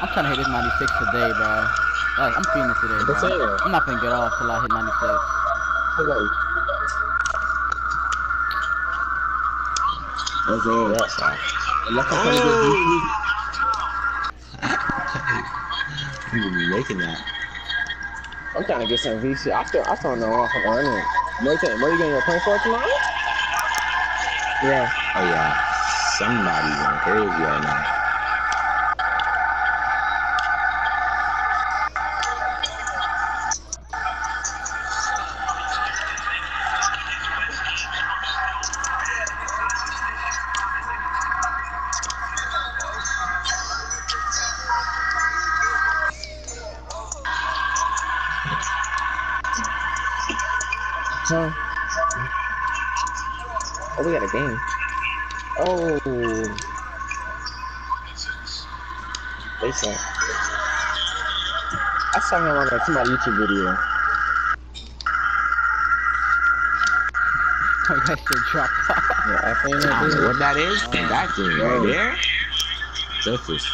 I'm trying to hit this 96 today, bro. I'm feeling it today, bro. I'm not gonna get off till I hit 96. That's all. That's all. You be making that. I'm trying to get some VC. I still don't know what I'm earning. Where you getting your point for tomorrow? Yeah. Oh yeah. Somebody's going crazy right now. Huh? Oh, we got a game. Oh. They said. I saw him on somebody's YouTube video. Oh, that shit dropped off. Yeah, I don't know what that is. That thing right there. Surface.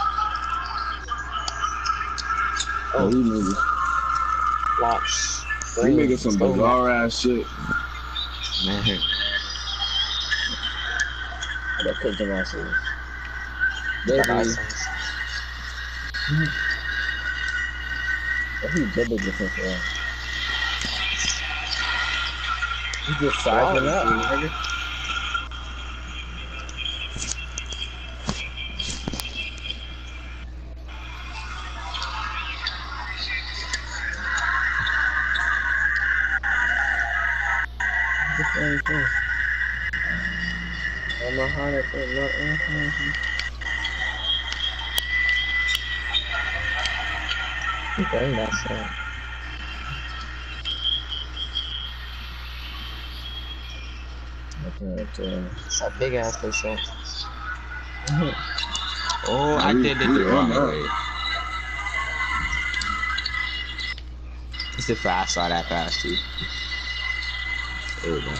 Oh, these niggas. Launch. They making some bizarre ass shit. Man. That could do my shit. He double different for him. He just sizing up, nigga. I'm not hard at that. Okay, that's it. It's a big ass patient. Oh, I did it the wrong way. It's if I saw that pass too. There we go.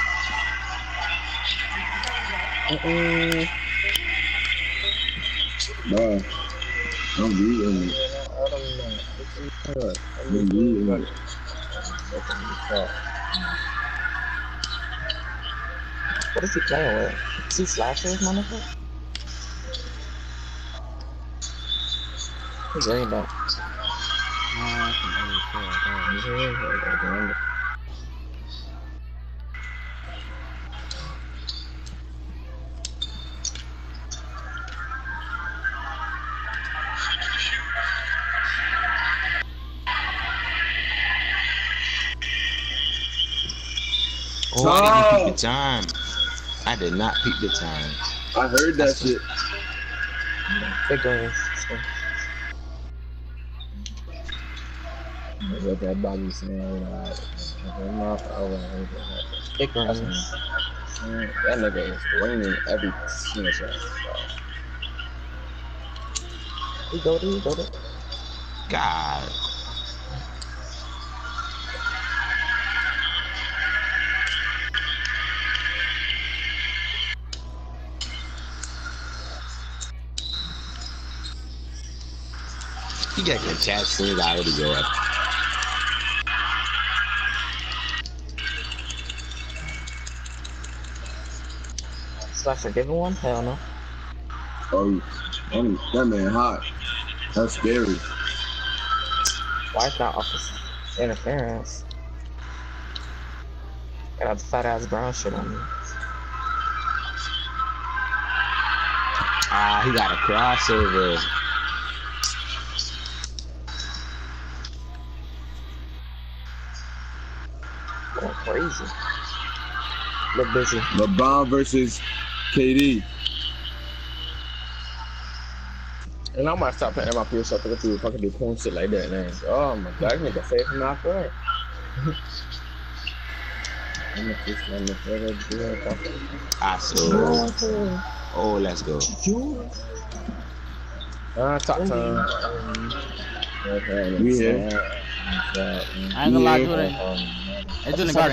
Bro, don't be in it. Don't be in it. What is he playing with? Is he slashing his motherfucker? He's running back. Oh, I didn't peep the time. I did not peep the time. I heard that shit. Big guns. Look at that body saying, big guns. That nigga is winning every single shot. He go to. God. He got the chat soon as I already go up. Slasher giving one? Hell no. Oh, that man hot. That's scary. Why is not office interference? Got that fat ass brown shit on me. Ah, he got a crossover. Going crazy. Look busy. LeBron versus KD. And I might stop playing my PS up if I can do cool shit like that, man. Oh my god, I nigga save from out there. Oh, let's go. Top time. Yeah. I ain't gonna lie, Jordan. Hey, Jordan, garden.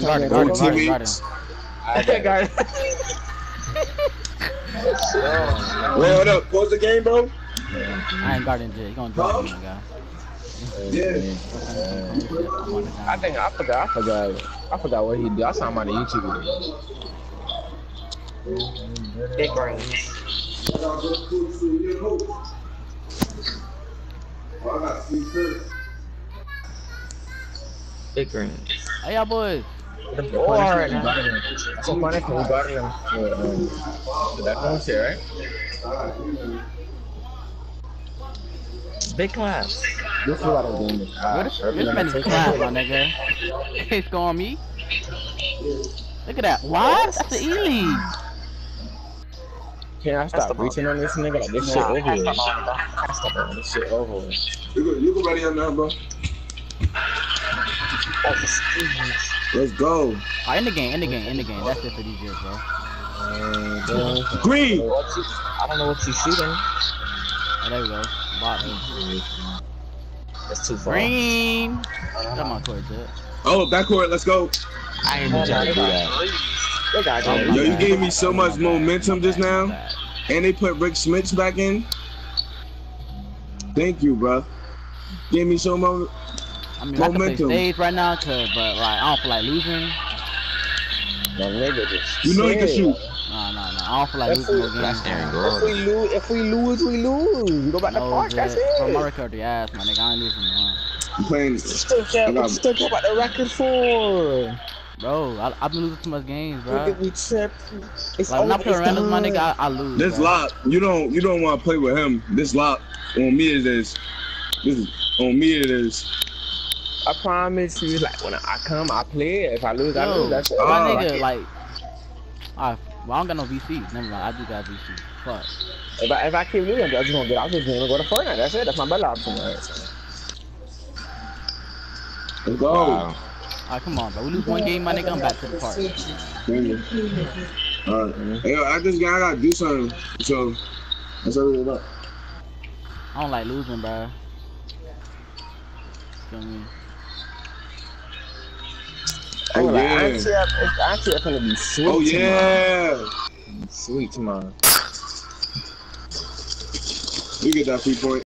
Well, up. Close the game, bro. I ain't guarding Jay. He gonna drop me, my guy. I'm on the I ground. think I forgot what he did. I saw him on the YouTube video. Big rings. Big rings. Hey, y'all boys. The board. So funny when we got him. That don't say, right? Big class. This is what I'm doing. This man is class, my nigga. He's scoring me. Look at that. What? That's the E-League. Can I stop reaching on this nigga? Like, this shit over with. This shit over with. You go ready on now, bro. Let's go. Alright, in the game. That's it for these years, bro. Green. I don't know what you shooting. Oh, there we go. Bottom. That's too far. Green. Come on, towards it. Oh, backcourt. Let's go. I ain't trying to do that. Yo, you gave me so much momentum just now, and they put Rick Smits back in. Thank you, bro. Gave me so much. I mean, I can play momentum. stage right now, but like I don't feel like losing. You know you can shoot. Nah. I don't feel like losing no That's games. Aaron If Gordon. we lose, we lose. We go back to park, that's Bro, my it. record the ass, my nigga. I ain't losing, man. I'm playing. What you still talk about the record for? Bro, I've been losing too much games, bro. We trip. It's Like when I play over, around with my done. nigga, I lose. This bro. lock. You don't want to play with him. This lock on me is this. This is on me it is. I promise you, like when I come, I play. If I lose, I Yo, lose. That's it. my nigga, like, alright, well, I don't got no VCs. Never mind, I do got VCs. Fuck. If I keep losing, I'm just gonna get out this game and go to Fortnite. That's it. That's my better option. Right? Let's go. Wow. Alright, come on, bro. We lose one game, my nigga. I'm back to the party. Alright. Hey, yo, I gotta do something. So that's all it up. I don't like losing, bro. Feel me? Oh yeah. Actually, gonna be sweet. Oh yeah. Sweet tomorrow. You get that 3 point.